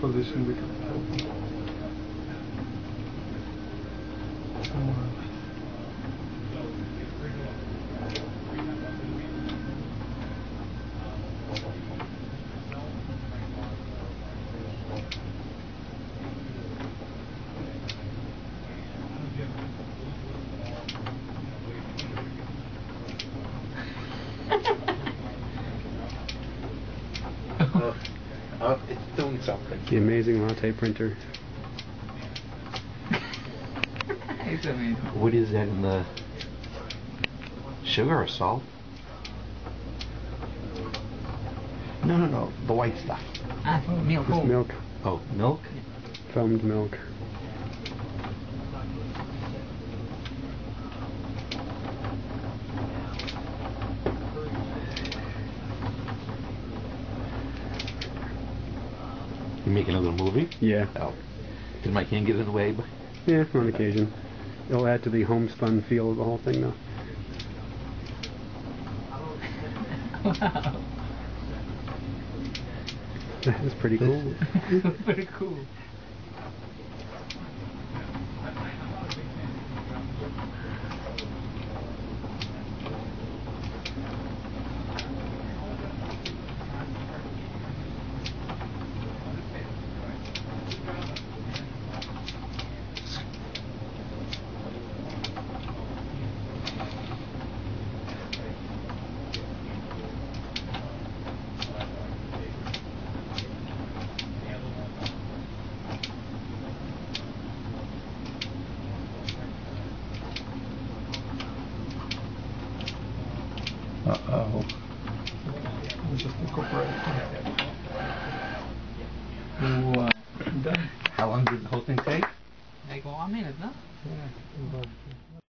position we can it's doing something. The amazing latte printer. It's amazing. What is that in the sugar or salt? No, the white stuff. Milk. Just milk. Oh, milk? Foamed milk. You making a little movie? Yeah. Oh. Did my can get in the way? Yeah, on occasion. It'll add to the homespun feel of the whole thing, though. Wow. That's pretty cool. Pretty cool. Uh-oh. Just incorporate. Wow. Done. How long did the whole thing take? Like 1 minute, no? Yeah.